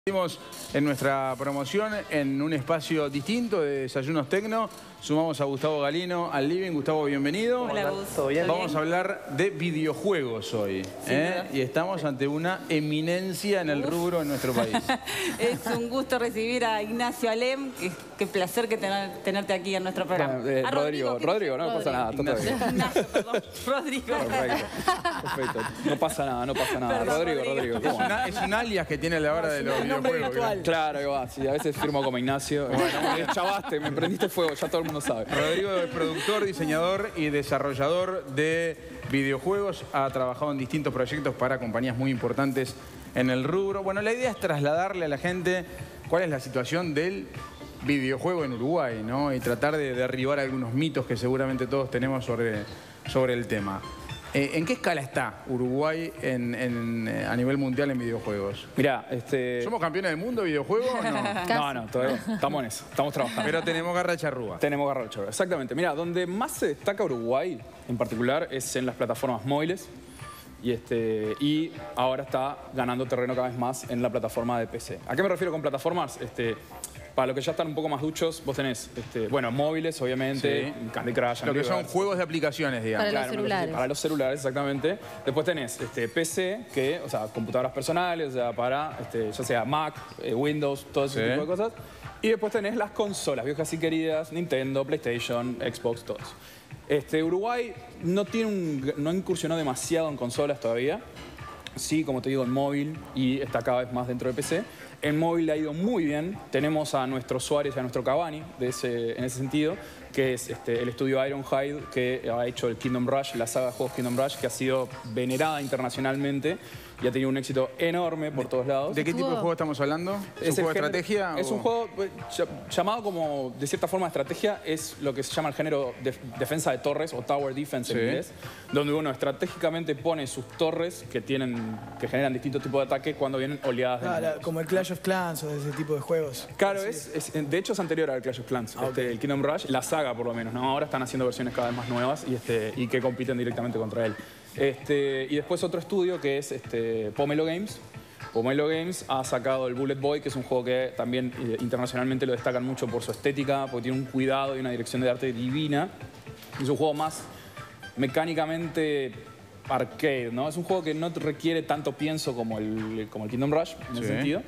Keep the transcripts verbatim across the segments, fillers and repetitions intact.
Seguimos en nuestra promoción en un espacio distinto de Desayunos Tecno. Sumamos a Gustavo Galino al living. Gustavo, bienvenido. Hola, Gus. ¿Todo bien? Vamos a hablar de videojuegos hoy. Sí, ¿eh? Y estamos ante una eminencia en el rubro en nuestro país. Es un gusto recibir a Ignacio Alem. Qué, qué placer que tener, tenerte aquí en nuestro programa. Bueno, eh, a Rodrigo, ¿qué Rodrigo, no me pasa nada. Todo Ignacio. bien. Ignacio, perdón. Rodrigo. Perfecto, perfecto. No pasa nada, no pasa nada. Perdón, Rodrigo, Rodrigo. Rodrigo. Es, ¿cómo una- es un alias que tiene a la hora de los videojuegos. creo. Claro, ahí va, sí, a veces firmo como Ignacio. Bueno, me chavaste, me prendiste fuego, ya todo el mundo sabe. Rodrigo es productor, diseñador y desarrollador de videojuegos. Ha trabajado en distintos proyectos para compañías muy importantes en el rubro. Bueno, la idea es trasladarle a la gente cuál es la situación del videojuego en Uruguay, ¿no? Y tratar de derribar algunos mitos que seguramente todos tenemos sobre, sobre el tema. Eh, ¿En qué escala está Uruguay en, en, eh, a nivel mundial en videojuegos? Mirá, este... ¿Somos campeones del mundo de videojuegos o no? No, no, todavía estamos en eso, estamos trabajando. Pero tenemos garra charrúa. Tenemos garra chorra, exactamente. Mira, donde más se destaca Uruguay, en particular, es en las plataformas móviles. Y, este, y ahora está ganando terreno cada vez más en la plataforma de P C. ¿A qué me refiero con plataformas? Este, para los que ya están un poco más duchos, vos tenés, este, bueno, móviles, obviamente, Sí. Candy Crush, Lo que Angry son Birds. juegos de aplicaciones, digamos. Para los Claro, celulares. Para los celulares, exactamente. Después tenés este, P C, que, o sea, computadoras personales, o sea, para, este, ya sea Mac, eh, Windows, todo ese Sí. tipo de cosas. Y después tenés las consolas, viejas y queridas, Nintendo, PlayStation, Xbox, todo eso. Este, Uruguay no, tiene un, no ha incursionado demasiado en consolas todavía. Sí, como te digo, en móvil y está cada vez más dentro de P C. En móvil le ha ido muy bien. Tenemos a nuestro Suárez y a nuestro Cavani de ese, en ese sentido, que es este, el estudio Ironhide, que ha hecho el Kingdom Rush, la saga de juegos Kingdom Rush, que ha sido venerada internacionalmente y ha tenido un éxito enorme por todos lados. ¿De qué tipo de juego estamos hablando? ¿Es, un el juego de género- estrategia? Es o- un juego eh, ll- llamado como, de cierta forma, estrategia. Es lo que se llama el género de defensa de torres o tower defense en Sí. inglés, donde uno estratégicamente pone sus torres que, tienen, que generan distintos tipos de ataque cuando vienen oleadas de Ah, la- enemigos. como el Clash of Clans o ese tipo de juegos. Claro, es, es- de hecho es anterior al Clash of Clans, este, el Kingdom Rush, la saga por lo menos, ¿no? Ahora están haciendo versiones cada vez más nuevas y, este, y que compiten directamente contra él. Este, y después otro estudio que es este, Pomelo Games. Pomelo Games ha sacado el Bullet Boy, que es un juego que también eh, internacionalmente lo destacan mucho por su estética, porque tiene un cuidado y una dirección de arte divina. Es un juego más mecánicamente arcade, ¿no? Es un juego que no requiere tanto pienso como el, como el Kingdom Rush, en Sí. ese sentido.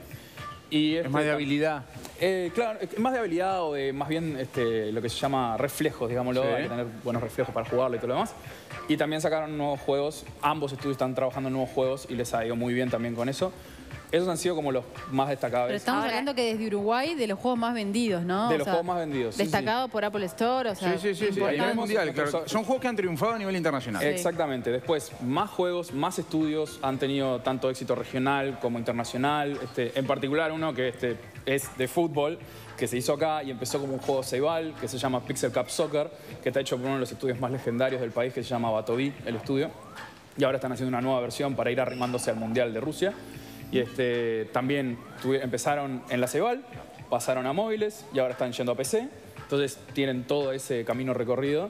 Y Es este, más de habilidad. eh, claro, es más de habilidad o de más bien este, lo que se llama reflejos, digámoslo. Sí. Hay que tener buenos reflejos para jugarlo y todo lo demás. Y también sacaron nuevos juegos. Ambos estudios están trabajando en nuevos juegos y les ha ido muy bien también con eso. Esos han sido como los más destacables. Pero estamos Ahora- hablando que desde Uruguay, de los juegos más vendidos, ¿no? De O los sea, juegos más vendidos, sí, Destacado por Apple Store, o sea, Sí, sí, sí, sí. A importante. nivel mundial, Tenemos- claro. Son juegos que han triunfado a nivel internacional. Sí. Exactamente. Después, más juegos, más estudios han tenido tanto éxito regional como internacional. Este, en particular, uno que este, es de fútbol, que se hizo acá y empezó como un juego ceibal, que se llama Pixel Cup Soccer, que está hecho por uno de los estudios más legendarios del país, que se llama Batoví, el estudio. Y ahora están haciendo una nueva versión para ir arrimándose al Mundial de Rusia. Y este, también tuvi- empezaron en la ceibal, pasaron a móviles y ahora están yendo a P C. Entonces tienen todo ese camino recorrido.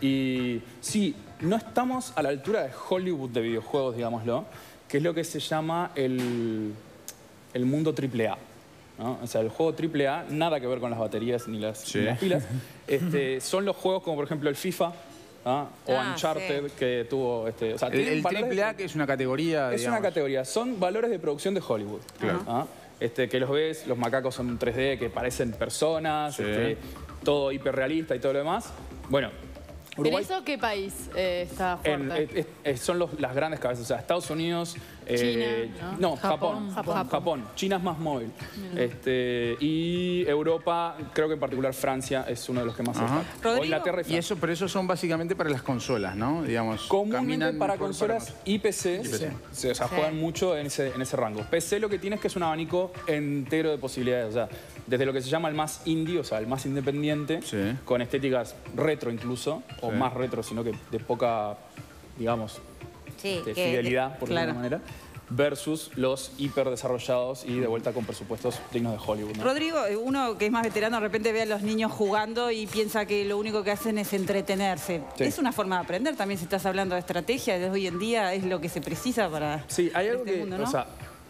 Y sí, no estamos a la altura de Hollywood de videojuegos, digámoslo, que es lo que se llama el, el mundo triple A, ¿no? O sea, el juego triple A, nada que ver con las baterías ni las, Sí. ni las pilas. Este, son los juegos como, por ejemplo, el FIFA, ¿ah? o Ah, Uncharted, sí. que tuvo... Este, o sea, El, tienen el valores de- triple A, que es una categoría, es digamos. una categoría, son valores de producción de Hollywood. Claro. ¿Ah? Este, que los ves, los macacos son tres D, que parecen personas, Sí. este, todo hiperrealista y todo lo demás. Bueno, ¿En Uruguay eso qué país eh, está en- fuerte? es- es- son los- las grandes cabezas, o sea, Estados Unidos, eh, China, no, ¿no? Japón, Japón. Japón, Japón. China es más móvil. Este, y Europa, creo que en particular Francia es uno de los que más se Ajá. destaca. O Rodrigo, Inglaterra y Y Francia. eso, pero eso son básicamente para las consolas, ¿no? Digamos, Comúnmente caminan para por- consolas y P Cs, Y P C. se- o sea, juegan mucho en ese, en ese rango. P C lo que tiene es que es un abanico entero de posibilidades, o sea, desde lo que se llama el más indie, o sea, el más independiente, Sí. con estéticas retro incluso, o Sí. más retro, sino que de poca, digamos, Sí, de que- fidelidad, por claro. alguna manera, versus los hiperdesarrollados y de vuelta con presupuestos dignos de Hollywood, ¿no? Rodrigo, eh, uno que es más veterano, de repente ve a los niños jugando y piensa que lo único que hacen es entretenerse. Sí. Es una forma de aprender también, si estás hablando de estrategia, de hoy en día es lo que se precisa para Sí, hay algo este que, mundo, ¿no? o sea,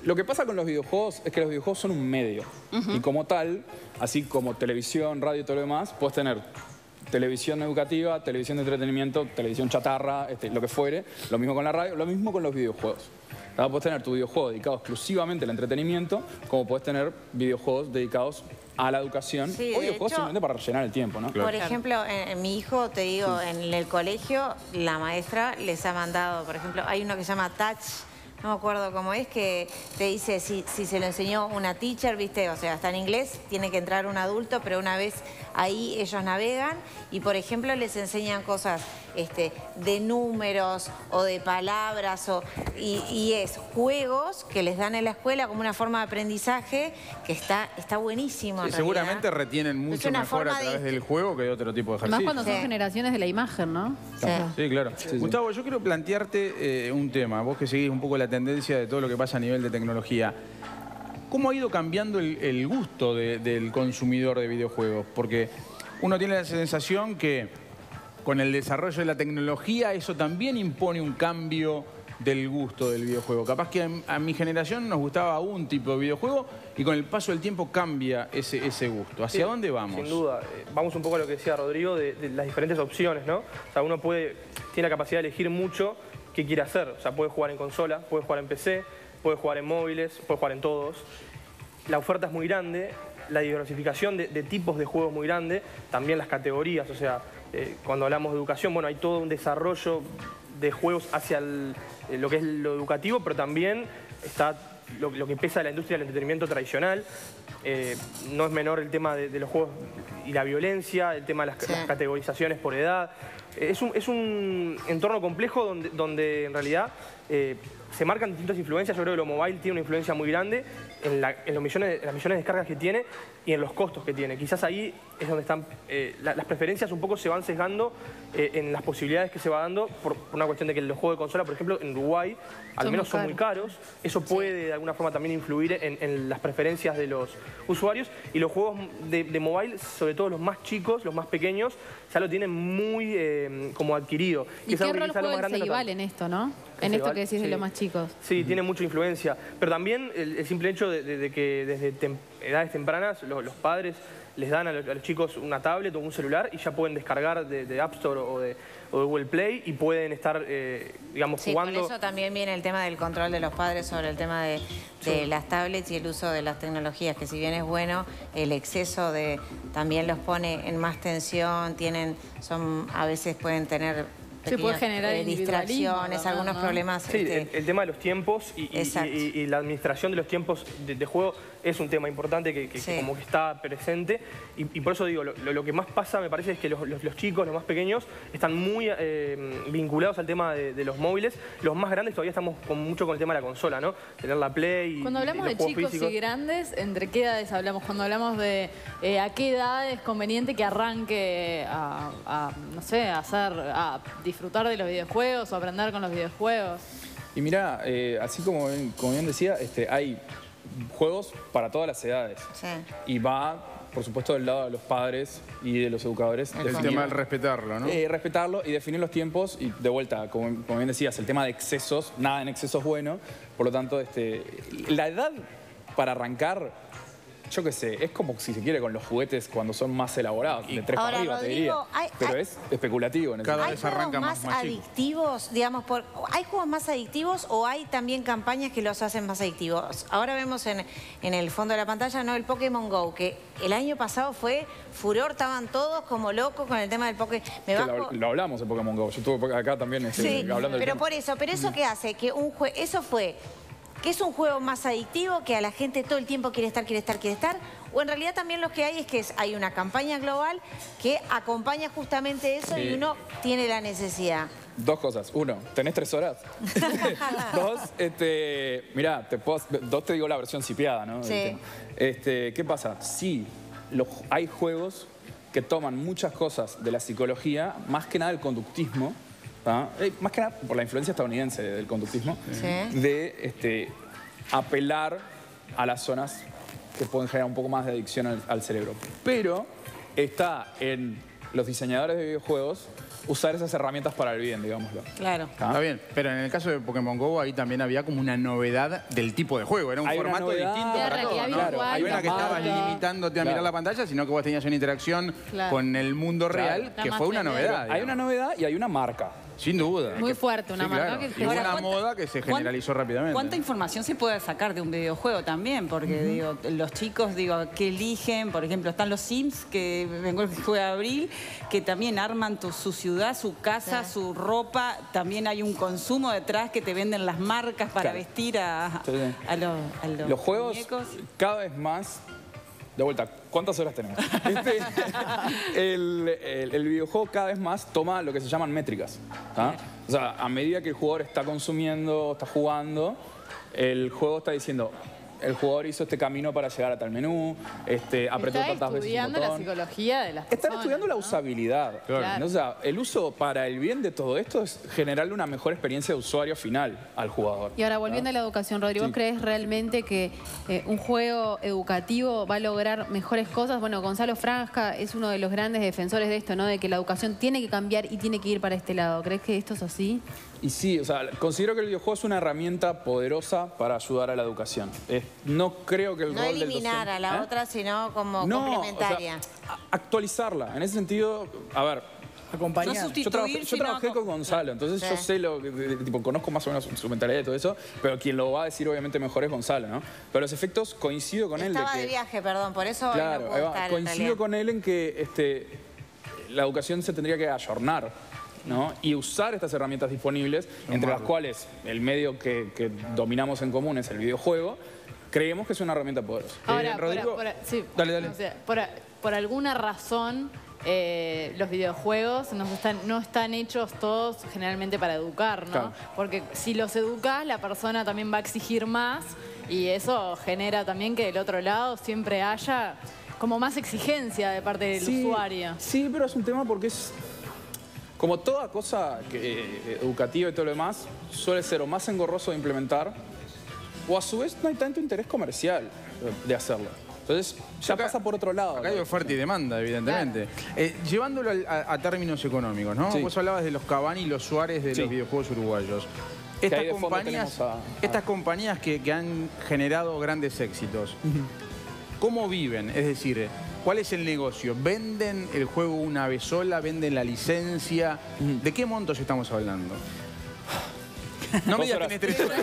Lo que pasa con los videojuegos es que los videojuegos son un medio. Uh-huh. Y como tal, así como televisión, radio y todo lo demás, puedes tener televisión educativa, televisión de entretenimiento, televisión chatarra, este, lo que fuere. Lo mismo con la radio, lo mismo con los videojuegos. ¿Verdad? Puedes tener tu videojuego dedicado exclusivamente al entretenimiento, como puedes tener videojuegos dedicados a la educación, sí, o videojuegos hecho, simplemente para rellenar el tiempo, ¿no? Por ejemplo, en, en mi hijo, te digo, sí. en el colegio, la maestra les ha mandado, por ejemplo, hay uno que se llama Touch, no me acuerdo cómo es, que te dice si, si se lo enseñó una teacher, ¿viste? O sea, está en inglés, tiene que entrar un adulto, pero una vez ahí ellos navegan y, por ejemplo, les enseñan cosas este, de números o de palabras o, y, y es juegos que les dan en la escuela como una forma de aprendizaje que está, está buenísimo. Sí, seguramente retienen mucho mejor a través de... del juego que de otro tipo de ejercicio. Más cuando sí. son generaciones de la imagen, ¿no? Sí, sí claro. Sí, sí. Gustavo, yo quiero plantearte eh, un tema. Vos que seguís un poco la tendencia de todo lo que pasa a nivel de tecnología. ¿Cómo ha ido cambiando el, el gusto de, del consumidor de videojuegos? Porque uno tiene la sensación que con el desarrollo de la tecnología eso también impone un cambio del gusto del videojuego. Capaz que a, a mi generación nos gustaba un tipo de videojuego y con el paso del tiempo cambia ese, ese gusto. ¿Hacia sí, dónde vamos? Sin duda. Eh, vamos un poco a lo que decía Rodrigo de, de las diferentes opciones, ¿no? O sea, uno puede, tiene la capacidad de elegir mucho qué quiere hacer. O sea, puede jugar en consola, puede jugar en P C, puede jugar en móviles, puede jugar en todos. La oferta es muy grande, la diversificación de, de tipos de juegos muy grande, también las categorías. O sea, eh, cuando hablamos de educación, bueno, hay todo un desarrollo de juegos hacia el, eh, lo que es lo educativo, pero también está lo, lo que pesa de la industria del entretenimiento tradicional. Eh, no es menor el tema de, de los juegos y la violencia, el tema de las, sí. las categorizaciones por edad. Eh, es, un, es un entorno complejo donde, donde en realidad eh, se marcan distintas influencias. Yo creo que lo mobile tiene una influencia muy grande en, la, en, los millones de, en las millones de descargas que tiene y en los costos que tiene. Quizás ahí es donde están eh, la, las preferencias un poco se van sesgando eh, en las posibilidades que se va dando por, por una cuestión de que los juegos de consola, por ejemplo, en Uruguay, al son menos muy son muy caros. Eso puede de alguna forma también influir en, en las preferencias de los usuarios. Y los juegos de, de mobile, sobre todo los más chicos, los más pequeños, ya lo tienen muy eh, como adquirido. ¿Y qué rol juega el Ceibal en esto, no? En esto que decís sí. de los más chicos. Sí, tiene mucha influencia. Pero también el, el simple hecho de, de, de que desde tem edades tempranas los, los padres les dan a los, a los chicos una tablet o un celular y ya pueden descargar de, de App Store o de, o de Google Play y pueden estar, eh, digamos, sí, jugando. Por eso también viene el tema del control de los padres sobre el tema de, de sí. las tablets y el uso de las tecnologías, que si bien es bueno, el exceso de también los pone en más tensión, tienen, son, a veces pueden tener... Se puede generar eh, distracciones, ¿no? algunos ¿no? problemas. Sí, este... el, el tema de los tiempos y, y, y, y la administración de los tiempos de, de juego es un tema importante que, que, sí. que como que está presente y, y por eso digo, lo, lo que más pasa me parece es que los, los, los chicos, los más pequeños, están muy eh, vinculados al tema de, de los móviles. Los más grandes todavía estamos con, mucho con el tema de la consola, ¿no? Tener la Play y Cuando hablamos y los de chicos físicos. y grandes, ¿entre qué edades hablamos? Cuando hablamos de eh, a qué edad es conveniente que arranque a, a no sé, a hacer, a disfrutar de los videojuegos o aprender con los videojuegos. Y mira, eh, así como, como bien decía, este, hay juegos para todas las edades. Sí. Y va, por supuesto, del lado de los padres y de los educadores. El definir, tema del respetarlo, ¿no? Eh, respetarlo y definir los tiempos. Y de vuelta, como, como bien decías, el tema de excesos, nada en exceso es bueno. Por lo tanto, este, la edad para arrancar... Yo qué sé, es como si se quiere con los juguetes cuando son más elaborados, de tres Ahora, para arriba, Rodrigo, te diría. hay, Pero hay, es especulativo en ese cada ¿hay vez juegos arranca más, más, más adictivos, digamos, por, hay juegos más adictivos o hay también campañas que los hacen más adictivos? Ahora vemos en, en el fondo de la pantalla, ¿no? El Pokémon Go, que el año pasado fue furor, estaban todos como locos con el tema del Pokémon. Me bajo... lo, lo hablamos en Pokémon Go, yo estuve acá también este, sí, hablando del pero tema. por eso, pero eso qué hace, que un juego, eso fue... que es un juego más adictivo, que a la gente todo el tiempo quiere estar, quiere estar, quiere estar, o en realidad también lo que hay es que es, hay una campaña global que acompaña justamente eso sí. y uno tiene la necesidad. Dos cosas. Uno, ¿tenés tres horas? Dos, este, mirá, te puedo, dos te digo la versión cipiada, ¿no? Sí. Este, ¿qué pasa? Sí, los, hay juegos que toman muchas cosas de la psicología, más que nada el conductismo, ¿ah? Eh, más que nada por la influencia estadounidense del conductismo, sí. de este, apelar a las zonas que pueden generar un poco más de adicción al, al cerebro. Pero está en los diseñadores de videojuegos usar esas herramientas para el bien, digámoslo. Claro. ¿Ah? Está bien, pero en el caso de Pokémon GO ahí también había como una novedad del tipo de juego. Era un Hay una formato novedad. distinto De para realidad todos, ¿no? virtual, Hay una que marca. estabas limitándote a Claro. mirar la pantalla, sino que vos tenías una interacción Claro. con el mundo real, Está que más fue una tremendo. novedad. Hay digamos. una novedad y hay una marca. Sin duda. Muy Que- fuerte, una sí, marca claro. que- Y hubo Ahora, una ¿cuánta- moda que se cuán- generalizó rápidamente. ¿Cuánta información se puede sacar de un videojuego también? Porque digo, los chicos, digo, que eligen, por ejemplo, están los Sims, que vengo que juega Abril, que también arman tu- su ciudad, su casa, Sí. su ropa. También hay un consumo detrás que te venden las marcas para Claro. vestir a, Sí, sí. a los, a los Los juegos muñecos. cada vez más... De vuelta, ¿cuántas horas tenemos? Este, el, el- el videojuego cada vez más toma lo que se llaman métricas. ¿tá? O sea, a medida que el jugador está consumiendo, está jugando, el juego está diciendo, el jugador hizo este camino para llegar a tal menú, este, apretó Está tantas veces un estudiando la botón. psicología de las personas. Están estudiando la ¿no? usabilidad. Claro. O sea, el uso para el bien de todo esto es generarle una mejor experiencia de usuario final al jugador. Y ahora, volviendo a la educación, Rodrigo, ¿vos Sí. crees realmente que eh, un juego educativo va a lograr mejores cosas? Bueno, Gonzalo Franja es uno de los grandes defensores de esto, ¿no? De que la educación tiene que cambiar y tiene que ir para este lado. ¿Crees que esto es así? Y sí, o sea, considero que el videojuego es una herramienta poderosa para ayudar a la educación. Es- no creo que el No rol del eliminar docente- a la ¿Eh? otra, sino como No, complementaria. o sea, a- actualizarla. En ese sentido, a ver, Acompañar. No sustituir, yo trabajé, yo sino trabajé con co- Gonzalo, entonces Sí. yo sé lo que, de- tipo, conozco más o menos su, su mentalidad y todo eso, pero quien lo va a decir obviamente mejor es Gonzalo, ¿no? Pero los efectos coincido con él de Estaba que... de viaje, perdón, por eso hoy Claro, no ahí puedo va. estar en Coincido realidad. con él en que este, la educación se tendría que ayornar, ¿no? Y usar estas herramientas disponibles, entre las cuales el medio que, que dominamos en común es el videojuego, creemos que es una herramienta poderosa. Ahora, Eh, por- Rodrigo, por- sí, dale, dale. o sea, por, por alguna razón, eh, los videojuegos no están, no están hechos todos generalmente para educar, ¿no? Claro. Porque si los educás, la persona también va a exigir más y eso genera también que del otro lado siempre haya como más exigencia de parte del Sí, usuario. Sí, pero es un tema porque es... Como toda cosa que, eh, educativa y todo lo demás, suele ser o más engorroso de implementar, o a su vez no hay tanto interés comercial de hacerlo. Entonces, ya Acá- pasa por otro lado. Acá hay oferta y demanda, evidentemente. Eh, llevándolo al- a, a términos económicos, ¿no? Sí. Vos hablabas de los Cavani y los Suárez de Sí. los videojuegos uruguayos. Que Estas ahí de fondo compañías, tenemos a- estas compañías que, que han generado grandes éxitos, ¿cómo viven? Es decir, ¿cuál es el negocio? ¿Venden el juego una vez sola? ¿Venden la licencia? ¿De qué montos estamos hablando? No me Dos digas horas. que tenés tres horas.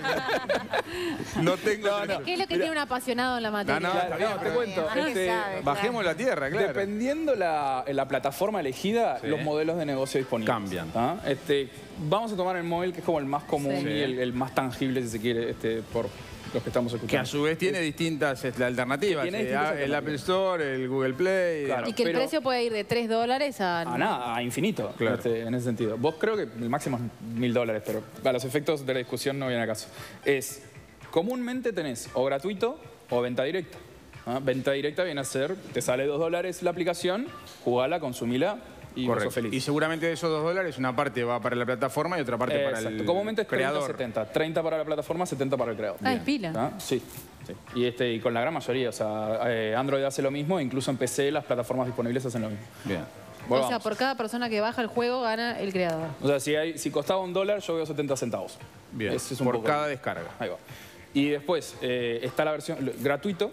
No tengo tres horas. ¿Qué es lo que tiene un apasionado en la materia? No, no, Claro, está bien, no, te pero- cuento. Nadie este, sabe. Bajemos la tierra, claro. Dependiendo la, la plataforma elegida, Sí. los modelos de negocio disponibles. Cambian. ¿tá? Este, vamos a tomar el móvil, que es como el más común Sí. y el, el más tangible, si se quiere, este, por los que estamos Que escuchando. a su vez tiene distintas este, alternativas. Tiene eh, distintas el alternativas. Apple Store, el Google Play. Claro. Y que el pero- precio puede ir de tres dólares a... A nada, a infinito, Claro. este, en ese sentido. Vos creo que el máximo es mil dólares, pero a los efectos de la discusión no viene a caso. Es, comúnmente tenés o gratuito o venta directa. ¿ah? Venta directa viene a ser, te sale dos dólares la aplicación, jugala, consumila y vos sos Correcto. feliz. Y seguramente de esos dos dólares, una parte va para la plataforma y otra parte para Exacto. el Comúnmente es treinta creador. setenta. treinta para la plataforma, setenta para el creador. Ah, es pila. ¿Ah? Sí. sí. Y, este, y con la gran mayoría, o sea, eh, Android hace lo mismo, incluso en P C las plataformas disponibles hacen lo mismo. Bien. O Volvamos. sea, por cada persona que baja el juego gana el creador. O sea, si, hay, si costaba un dólar, yo veo setenta centavos. Bien. Ese es un Por poco- cada descarga. Ahí va. Y después eh, está la versión lo- gratuito.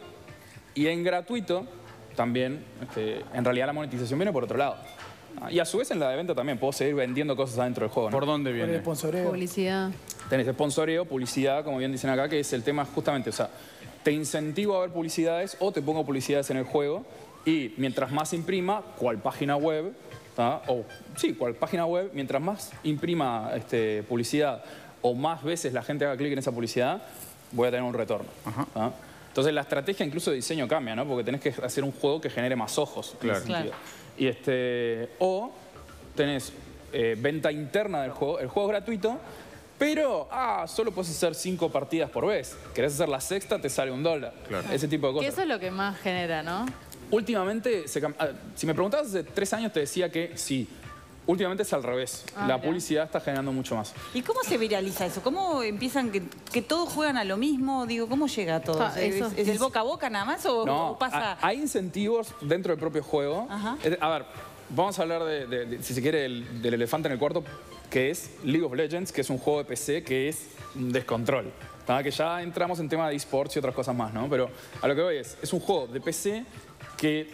Y en gratuito también, este, en realidad la monetización viene por otro lado. Ah, Y a su vez en la de venta también puedo seguir vendiendo cosas adentro del juego, ¿no? ¿Por dónde Por el viene? sponsoreo. Publicidad. Tenés sponsoreo, publicidad, como bien dicen acá, que es el tema justamente, o sea, te incentivo a ver publicidades o te pongo publicidades en el juego y mientras más imprima, cual página web, ¿tá? o sí, cual página web, mientras más imprima este, publicidad o más veces la gente haga clic en esa publicidad, voy a tener un retorno. Ajá. ¿tá? Entonces la estrategia incluso de diseño cambia, ¿no? Porque tenés que hacer un juego que genere más ojos. en Claro. ese sentido. Claro. Y este, o tenés eh, venta interna del juego, el juego es gratuito, pero ah, solo puedes hacer cinco partidas por vez. Querés hacer la sexta, te sale un dólar. Claro. Ese tipo de Que cosas. eso es lo que más genera, ¿no? Últimamente, se cam- ah, si me preguntabas hace tres años, te decía que sí. Últimamente es al revés. Ah, la mira. publicidad está generando mucho más. ¿Y cómo se viraliza eso? ¿Cómo empiezan que, que todos juegan a lo mismo? Digo, ¿cómo llega a todos? Ah, ¿Es, eso- es el boca a boca nada más o, No, o pasa...? ha- hay incentivos dentro del propio juego. Ajá. Es- A ver, vamos a hablar, de, de, de, si se quiere, del, del elefante en el cuarto, que es League of Legends, que es un juego de P C que es un descontrol. ¿Tá? Que ya entramos en tema de esports y otras cosas más, ¿no? Pero a lo que voy es, es un juego de P C que,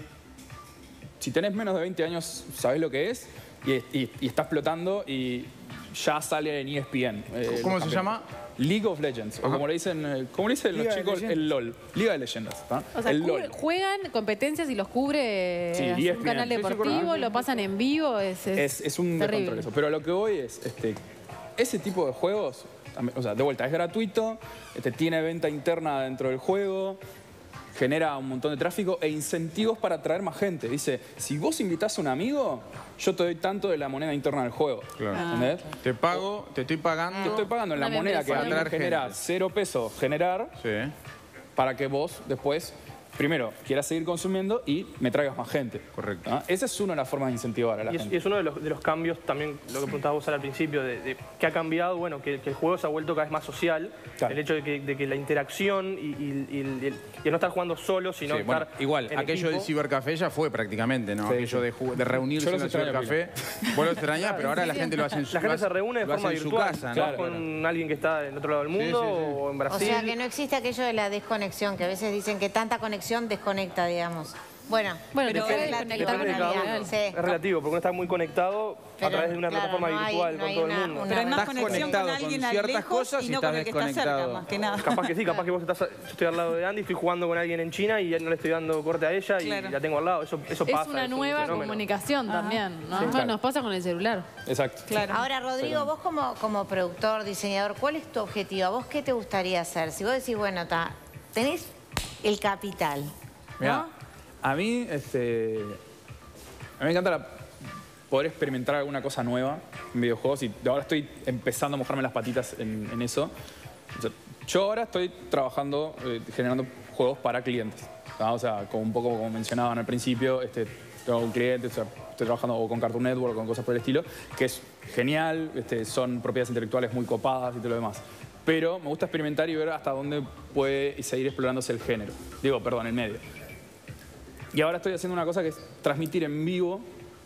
si tenés menos de veinte años, sabés lo que es y, y, y está explotando y ya sale en E S P N. Eh, ¿Cómo se llama? League of Legends, o como le dicen, eh, como le dicen los Liga de chicos, Leyendas. el LOL. Liga de Leyendas. ¿tá? O sea, el cubre- LOL. juegan competencias y los cubre Sí, eh, E S P N. un canal Sí, sí, deportivo, correcto. lo pasan en vivo, es, es, Es, es un terrible. descontrol eso. Pero a lo que voy es, este, ese tipo de juegos, o sea, de vuelta, es gratuito, este, tiene venta interna dentro del juego, genera un montón de tráfico e incentivos para atraer más gente. Dice, si vos invitás a un amigo, yo te doy tanto de la moneda interna del juego. Claro. ¿Entendés? Te pago, te estoy pagando. Te estoy pagando en la Una moneda que a mí me membresía. genera Gente. cero pesos generar Sí. para que vos después, primero, quieras seguir consumiendo y me traigas más gente. Correcto. ¿Ah? Esa es una de las formas de incentivar a la Y es, gente. y es uno de los, de los cambios también, lo que preguntabas vos al principio, de, de que ha cambiado, bueno, que, que el juego se ha vuelto cada vez más social. Claro. El hecho de que, de que la interacción y, y- y el, el- y no estar jugando solo, sino Sí, estar bueno, igual, en aquello equipo. del cibercafé ya fue prácticamente, ¿no? Sí, aquello sí. de, ju- de reunirse Yo en los el extraño, cibercafé. Vos lo extrañás, pero ahora la gente lo hace en su La gente casa, se reúne de lo hace forma en su virtual, casa, ¿no? Claro, con alguien que está en otro lado del mundo Sí, sí, sí. o en O Brasil. sea, que no existe aquello de la desconexión, que a veces dicen que tanta conexión desconecta, digamos. Bueno, Bueno, Pero te puede es la- desconectar Depende de con cada la uno. Sí. Es relativo, porque uno está muy conectado Pero, a través de una claro, plataforma no hay- virtual no con hay todo una- el mundo. una- Pero hay más Estás conexión con conectado alguien con a ciertas lejos cosas y y no estás con el que está cerca, desconectado. más que nada. Capaz que sí, capaz que vos estás, yo estoy al lado de Andy, estoy jugando con alguien en China y no le estoy dando corte a ella y Claro. la tengo al lado. Eso, eso Es pasa. una es un nueva fenómeno. comunicación también, ¿no? Sí, claro. Nos pasa con el celular. Exacto. Claro. Ahora, Rodrigo, vos como, como productor, diseñador, ¿cuál es tu objetivo? ¿A vos qué te gustaría hacer? Si vos decís, bueno, ta, tenés el capital, Mirá, ¿no? a mí, este, a mí me encanta la- poder experimentar alguna cosa nueva en videojuegos y ahora estoy empezando a mojarme las patitas en, en eso. O sea, yo ahora estoy trabajando, eh, generando juegos para clientes. ¿tá? O sea, como un poco como mencionaban al principio, este, tengo un cliente, o sea, estoy trabajando o con Cartoon Network o con cosas por el estilo, que es genial, este, son propiedades intelectuales muy copadas y todo lo demás. Pero me gusta experimentar y ver hasta dónde puede seguir explorándose el género. Digo, perdón, el medio. Y ahora estoy haciendo una cosa que es transmitir en vivo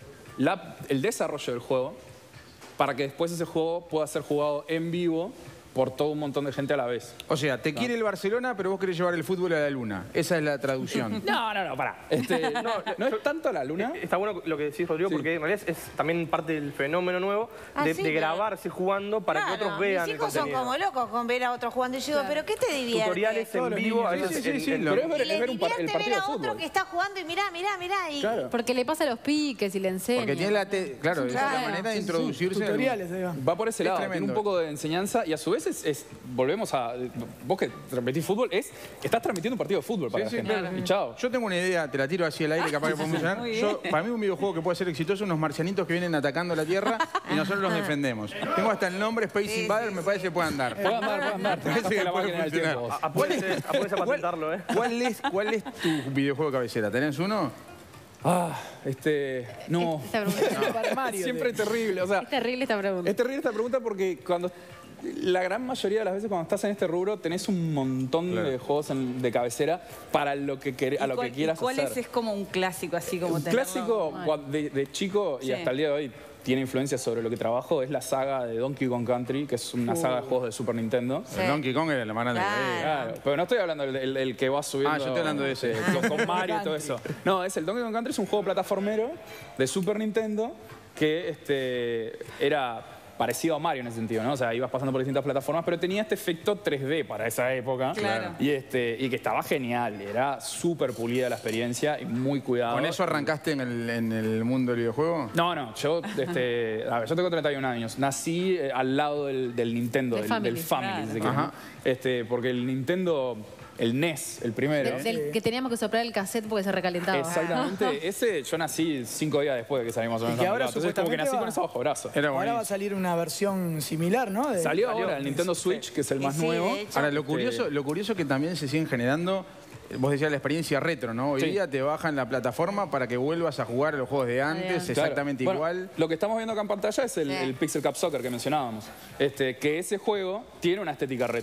la- el desarrollo del juego para que después ese juego pueda ser jugado en vivo por todo un montón de gente a la vez. O sea, te quiere el Barcelona, pero vos querés llevar el fútbol a la luna. Esa es la traducción. No, no, no, pará. Este, no, no es tanto la luna. Está bueno lo que decís, Rodrigo, Sí. porque en realidad es, es también parte del fenómeno nuevo Ah, de, sí, de pero- grabarse jugando para Claro, que otros vean mis el hijos son contenido. como locos con ver a otros jugando. Y yo digo, ¿pero qué te divierte? Tutoriales Todos en los vivo, a niños. veces Sí, sí, en- sí, en- lo- Pero es ver, Y es les ver un, par- el divierte ver partido de a otro fútbol. que está jugando y mirá, mirá, mirá. Y... Claro. Porque le pasa los piques y le enseña. Porque tiene la... te- Claro, es la Claro. manera de Sí, sí, introducirse. en el- tutoriales, ahí va. Va por ese Es lado, tiene tremendo. un poco de enseñanza y a su vez es, es- volvemos a, vos que transmitís fútbol, es, estás transmitiendo un partido de fútbol para Sí, la sí, gente. claro. Y chao. Yo tengo una idea, te la tiro así al aire, capaz que podemos funcionar. Muy Yo, bien. para mí un videojuego que puede ser exitoso, unos marcianitos que vienen atacando la Tierra y nosotros los defendemos. Tengo hasta el nombre Space Invader, me parece que puede andar. Puede andar, puede andar. Parece que Parece la puede máquina del funcionar. tiempo. A- Apúrense, apúrense a patentarlo, ¿eh? ¿Cuál es, ¿Cuál es tu videojuego de cabecera? ¿Tenés uno? Ah, este, no. Esta pregunta- Super Mario. Siempre es terrible, o sea, Es terrible esta pregunta. es terrible esta pregunta porque cuando la gran mayoría de las veces cuando estás en este rubro tenés un montón Claro. de juegos en- de cabecera para lo que quer- a ¿Y lo cuál- que quieras y ¿Cuál hacer. es, es como un clásico así como Un tenerlo? clásico cuando- de, de chico y Sí. hasta el día de hoy tiene influencia sobre lo que trabajo es la saga de Donkey Kong Country, que es una saga de juegos de Super Nintendo. Sí. El Donkey Kong era la más grande que Claro. había. Claro, pero no estoy hablando del, del- del que va subiendo. Ah, yo estoy hablando de ese. eh, con, con Mario y todo eso. No, es el Donkey Kong Country, es un juego plataformero de Super Nintendo que este, era parecido a Mario en ese sentido, ¿no? O sea, ibas pasando por distintas plataformas, pero tenía este efecto tres D para esa época. Claro. Y, este, y que estaba genial, era súper pulida la experiencia y muy cuidado. ¿Con eso arrancaste en el, en el mundo del videojuego? No, no, yo, este, a ver, yo tengo treinta y un años. Nací eh, al lado del, del Nintendo, Del del, Family. del Family, Claro. si se quiere, Ajá. ¿no? Este, porque el Nintendo, el N E S, el primero. Del- del que teníamos que soplar el cassette porque se recalentaba. Exactamente, ese yo nací cinco días después de que salimos a Y que ahora Entonces como que nací supuestamente con va- eso bajo brazo. Era Ahora va a buenísimo. salir una versión similar, ¿no? De- Salió Salió. ahora el Nintendo Switch, que es el más Sí, de nuevo. hecho. Ahora, lo Este, curioso, lo curioso es que también se siguen generando, vos decías la experiencia retro, ¿no? Hoy Sí. día te bajan la plataforma para que vuelvas a jugar a los juegos de antes, antes. Claro. exactamente Bueno, igual. Lo que estamos viendo acá en pantalla es el, Sí. el Pixel Cup Soccer que mencionábamos. Este, que ese juego tiene una estética retro.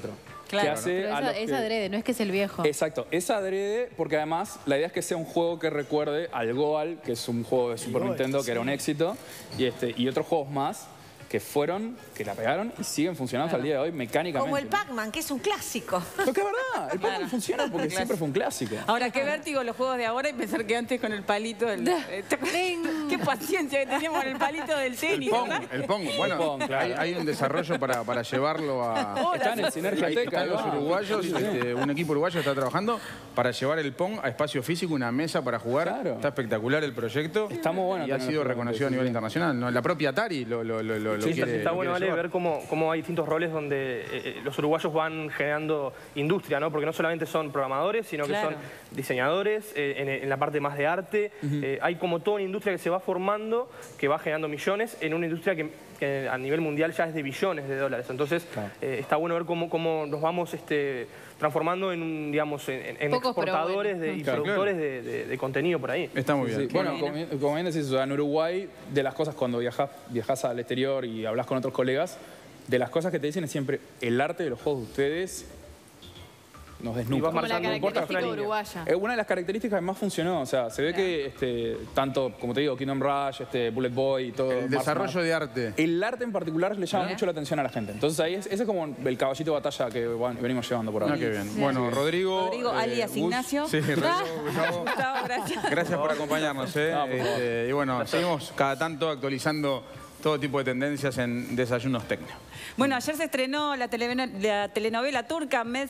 Claro. que hace Pero a esa- los es que- adrede, no es que es el viejo. Exacto, es adrede porque además la idea es que sea un juego que recuerde al Goal, que es un juego de Super Goal, Nintendo que era un éxito, y, este, y otros juegos más que fueron, que la pegaron y siguen funcionando hasta el día de hoy mecánicamente. Como el Pac-Man, que es un clásico. Pero que es verdad, el Pac-Man Claro. funciona porque Claro. siempre fue un clásico. Ahora, qué vértigo los juegos de ahora y pensar que antes con el palito del... eh, qué paciencia que teníamos con el palito del El tenis, Pong, ¿verdad? el Pong. Bueno, El Pong, claro. hay, hay un desarrollo para, para llevarlo a... Está en el Sinergia Ahí Teca, están los ahí va. uruguayos, Sí, sí. este, un equipo uruguayo está trabajando para llevar el Pong a espacio físico, una mesa para jugar. Claro. Está espectacular el proyecto. Está muy bueno Y ha tener sido el Pong, reconocido a sí, nivel sí. internacional, ¿no? La propia Atari lo, lo, lo, lo Sí, quiere, está lo bueno, quiere Ale, llevar. ver cómo, cómo hay distintos roles donde eh, eh, los uruguayos van generando industria, ¿no? Porque no solamente son programadores, sino que Claro. son diseñadores, eh, en, en la parte más de arte. Eh, hay como toda una industria que se va formando, que va generando millones, en una industria que, que a nivel mundial ya es de billones de dólares. Entonces, Claro. eh, está bueno ver cómo, cómo nos vamos este, transformando en, un, digamos, en, en Pocos, pero exportadores bueno. de, y Claro, productores de, de- de contenido por ahí. Está muy Sí, bien. sí. Bueno, como, bien- como bien decís, o sea, en Uruguay, de las cosas cuando viajás, viajás al exterior y hablas con otros colegas, de las cosas que te dicen es siempre el arte de los juegos de ustedes nos Y desnuda. vas Como la marcando, no importa característica una línea. uruguaya. Es una de las características que más funcionó. O sea, se ve que este, tanto, como te digo, Kingdom Rush, este, Bullet Boy y todo. El Mars desarrollo Map, de arte. El arte en particular le llama mucho la atención a la gente. Entonces ahí es, ese es como el caballito de batalla que bueno, venimos llevando por ahora. Ah, qué bien. Bueno, Rodrigo... Rodrigo, alias Gus- Ignacio. Sí, Rodrigo, Gustavo. Gustavo, gracias. Gracias por acompañarnos. ¿eh? No, por favor. Este, y bueno, seguimos cada tanto actualizando todo tipo de tendencias en Desayunos Tecno. Bueno, ayer se estrenó la, telenovela- la telenovela turca Med